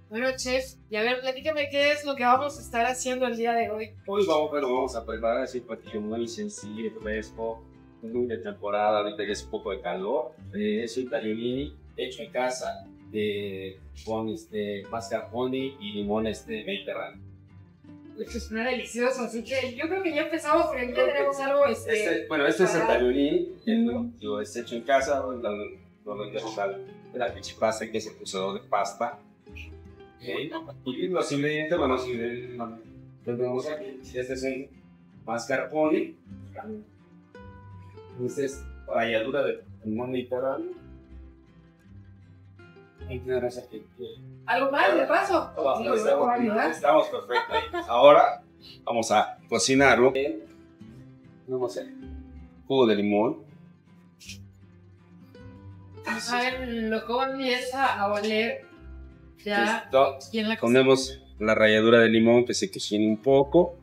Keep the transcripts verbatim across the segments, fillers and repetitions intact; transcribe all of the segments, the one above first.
Bueno, chef, y a ver, platícame qué es lo que vamos a estar haciendo el día de hoy. Hoy vamos, bueno, vamos a preparar así un platillo muy sencillo, fresco, muy de temporada, ahorita que es un poco de calor. Eh, es un tagliolini hecho en casa de, con este, mascarpone y limón este, mediterráneo. Esto suena delicioso, así que yo creo que ya empezamos porque aquí ya tenemos algo este... Este, bueno, este es el tagliolini, el, digo, es hecho en casa, lo vendemos al la pichipasta, que es el procesador de pasta. Okay. Y los ingredientes, bueno, los ingredientes los tenemos aquí. Este es un mascarpone, este es ralladura de limón mediterráneo. ¿Algo más de paso? No, Sí, no, lo estamos, voy a ayudar. estamos perfectos. Ahora vamos a cocinarlo. Vamos a hacer jugo de limón. A ver, lo que comienza a oler ya Esto, aquí en la cocina. ponemos la ralladura de limón que se cocine un poco.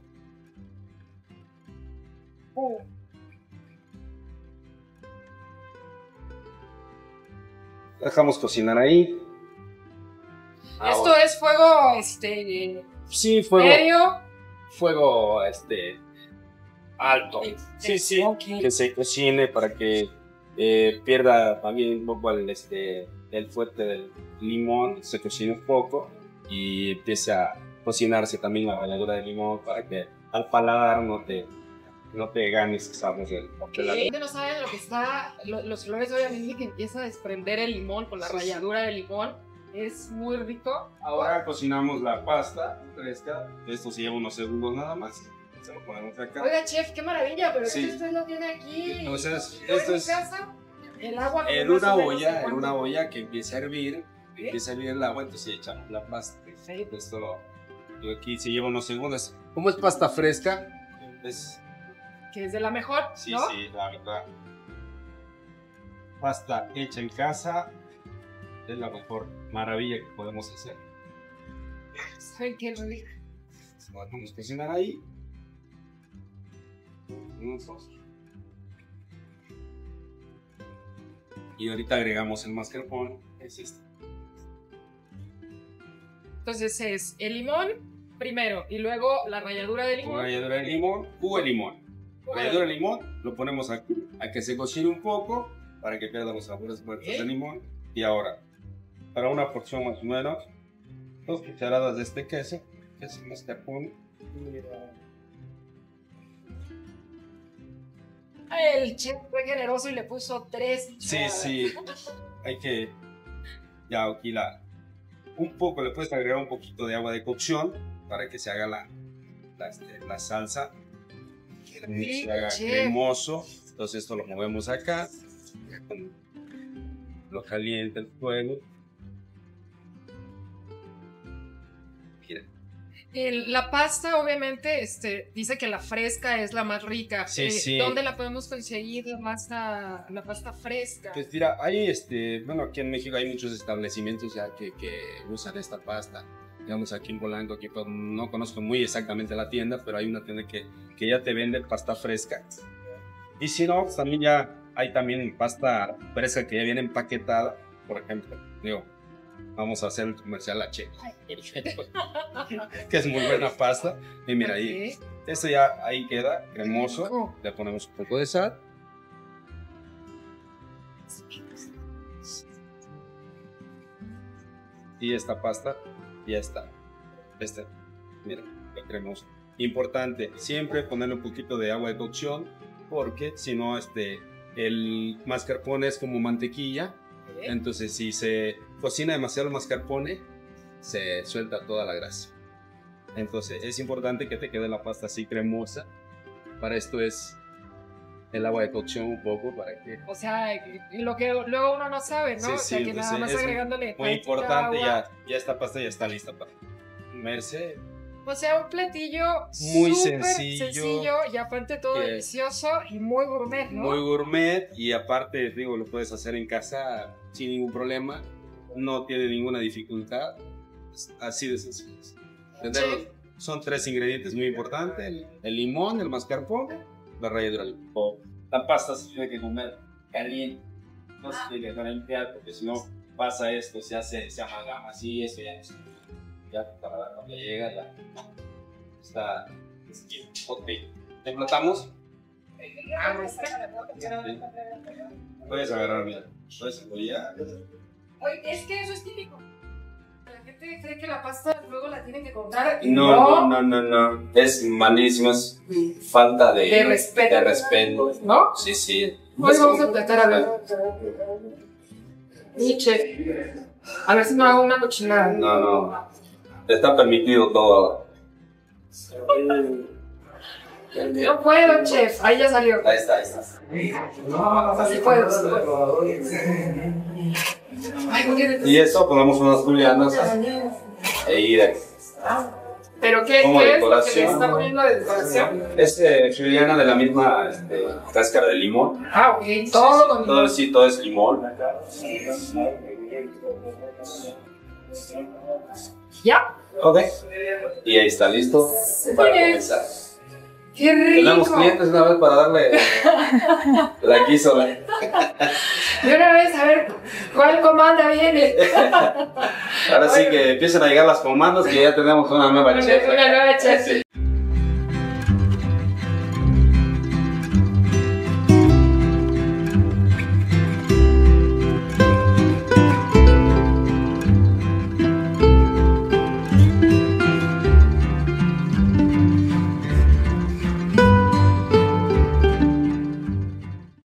Dejamos cocinar ahí. Esto Ahora, es fuego, este, sí, fuego, medio. fuego este, alto. Sí, sí, Ok. que se cocine para que eh, pierda también un poco el, este, el fuerte del limón, se cocine un poco y empiece a cocinarse también la ralladura de limón para que al paladar no te, no te ganes, sabes, el, de la- La gente no sabe lo que está, lo- los olores obviamente que empieza a desprender el limón con la Sí, sí. ralladura de limón. Es muy rico. Ahora cocinamos la pasta fresca. Esto se lleva unos segundos nada más. Se lo ponemos acá. Oiga, chef, qué maravilla, pero Sí. usted lo tiene aquí. Entonces, Yo en esto mi es casa, el agua en más una o menos olla, en cuánto- una olla que empieza a hervir. ¿Sí? Empieza a hervir el agua, entonces echamos la pasta. Sí. Esto lo, lo aquí se lleva unos segundos. Como es pasta fresca, es, Que es de la mejor, sí, ¿no? sí, la verdad. Pasta hecha en casa es la mejor maravilla que podemos hacer. ¿Saben qué rico? Lo vamos a cocinar ahí. Minutos. Y ahorita agregamos el mascarpone, es este. Entonces es el limón primero y luego la ralladura de Con limón. ralladura de limón, jugo de limón. Ralladura de limón, lo ponemos a, a que se cocine un poco para que pierda los sabores fuertes ¿Eh? de limón. Y ahora, para una porción más o menos, dos cucharadas de este queso, que es el mascarpone. El chef fue generoso y le puso tres. Sí, cucharadas. sí, hay que ya aquí la un poco, le puedes agregar un poquito de agua de cocción para que se haga la, la, este, la salsa, que se haga chef. cremoso. Entonces esto lo movemos acá, lo calienta el fuego. Mira, El- la pasta, obviamente, este, dice que la fresca es la más rica. Sí, Eh, sí. ¿Dónde la podemos conseguir la pasta, la pasta fresca? pues mira, hay este, bueno, aquí en México hay muchos establecimientos ya que, que usan esta pasta. Digamos aquí en Polanco, aquí pues, no conozco muy exactamente la tienda, pero hay una tienda que, que ya te vende pasta fresca. Y si no, pues, también ya hay también pasta fresca que ya viene empaquetada, por ejemplo. Digo, vamos a hacer el comercial a Che, que es muy buena pasta. Y mira, ahí, Ok. esto ya ahí queda cremoso. Rico. Le ponemos un poco de sal. Y esta pasta ya está. Este, mira, qué cremoso. Importante, siempre ponerle un poquito de agua de cocción, porque si no, este, el mascarpone es como mantequilla. Entonces, si se cocina demasiado el mascarpone, se suelta toda la grasa. Entonces, es importante que te quede la pasta así cremosa. Para esto es el agua de cocción un poco, para que... O sea, y lo que luego uno no sabe, ¿no? Sí, o sea, sí, que pues, nada más es agregándole Muy tantita importante, agua. ya, ya esta pasta ya está lista para comerse. O sea, un platillo Muy súper sencillo, sencillo y aparte todo que- delicioso y muy gourmet, ¿no? Muy gourmet y aparte, digo, lo puedes hacer en casa sin ningún problema. No tiene ninguna dificultad. Es así de sencillo. ¿Entenderlo? Sí. Son tres ingredientes muy importantes: el, el limón, el mascarpone, la ralladura de limón. La pasta se tiene que comer caliente, no se tiene que calentar porque si no pasa esto, se hace, se amalgama así, eso ya es. Ya, para cuando llega la... Está... Ok. ¿Emplatamos? Ah, pues, Sí. Puedes agarrar, mira. Puedes apoyar. oye, es que eso es típico. La gente cree que la pasta luego la tienen que cortar. y No, no, no, no, no. Es malísimo, es falta de, De respeto. de respeto. ¿No? Sí, sí. Hoy vamos a tratar a ver. Sí, chef. A ver si no hago una cochinada. No, no. Está permitido todo. No puedo, chef. Ahí ya salió. Ahí está, ahí está. Así puedo. Sí puedo. Ay, ¿por qué? Y eso, ponemos unas julianas e ir. ¿Pero qué, Como qué es lo que le decoración. está poniendo de decoración? Es eh, juliana de la misma este, cáscara de limón. Ah, ok. Todo con Todo, sí, todo es limón. ¿Ya? Ok. Y ahí está listo para comenzar. ¡Qué rico! Tenemos clientes una vez para darle la quiso. De una vez, a ver, ¿cuál comanda viene? Ahora sí que empiezan a llegar las comandas que ya tenemos una nueva chef. Una nueva chef. Sí.